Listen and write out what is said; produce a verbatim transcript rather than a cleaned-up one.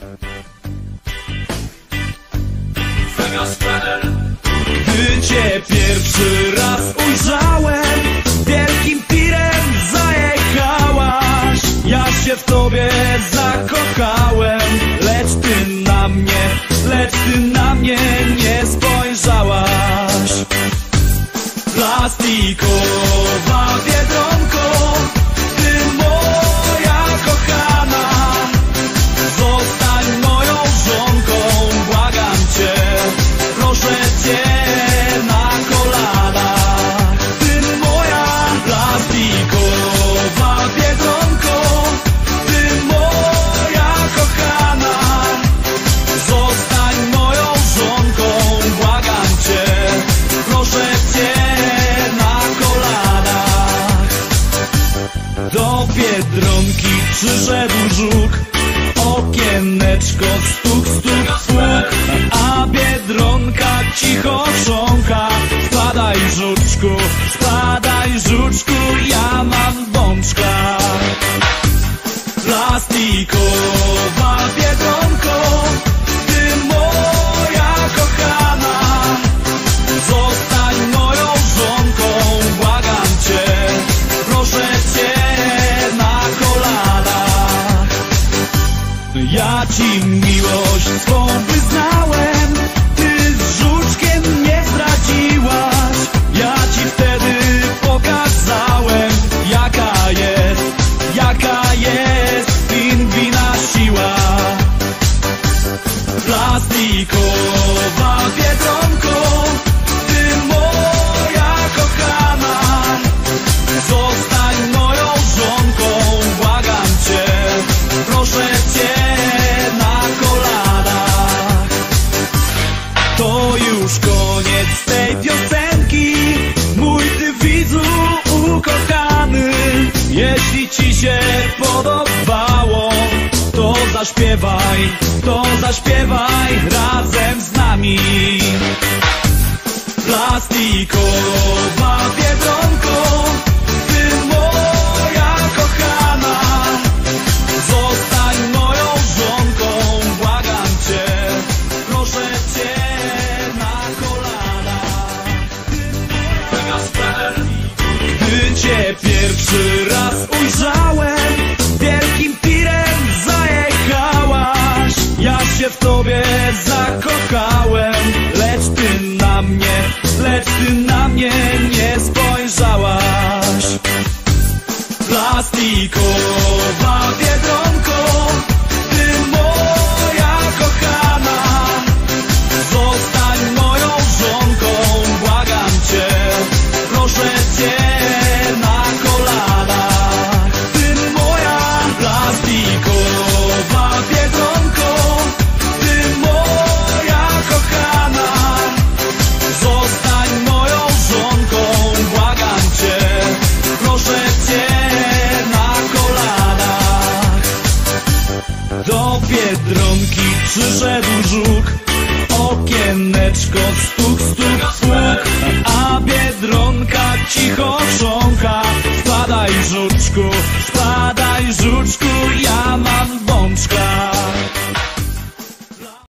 Gdy cię pierwszy raz ujrzałem, wielkim tirem zajechałaś. Ja się w tobie zakochałem, lecz ty na mnie, lecz ty na mnie nie spojrzałaś. Plastikowa biedronko, ty moja kochana, zostań moją żonką, błagam cię, proszę cię na kolanach. Ty moja plastikowa biedronko, ty moja kochana, zostań moją żonką, błagam cię, proszę cię na kolanach. Do Biedronki przyszedł żuk, okieneczko stuk, stuk, stuk, a Biedronka cicho chrząka. Spadaj żuczku, spadaj żuczku, ja mam bączka. Plastikowa Biedronko, ty moja kochana, zostań moją żonką, błagam cię, proszę cię na kolanach. Ja ci miłość swą wyznałem, ty z żuczkiem mnie zdradziłaś. Ja ci wtedy pokazałem, jaka jest, jaka jest pingwina siła. Plastikowa Biedronko, ty moja kochana, zostań moją żonką, błagam cię, proszę cię na kolanach. To już koniec tej piosenki, mój ty widzu ukochany. Jeśli ci się podobało, to zaśpiewaj, to zaśpiewaj razem z nami. Plastikowa Biedronko, ty moja kochana, zostań moją żonką, błagam cię, proszę cię na kolanach. Gdy cię pierwszy raz ujrzałem, wielkim tirem zajechałaś. Ja się w tobie zakochałem, lecz ty na mnie, lecz ty na mnie nie spojrzałaś. Plastikowa Biedronko, ty moja kochana, zostań moją żonką, błagam cię, proszę cię na kolanach. Ty moja plastikowa Biedronko, ty moja kochana, zostań moją żonką, błagam cię, proszę cię na kolanach. Do Biedronki przyszedł żuk, okieneczko stuk, stuk, stuk, a Biedronka cicho chrząka. Spadaj żuczku, spadaj żuczku, ja mam bączka.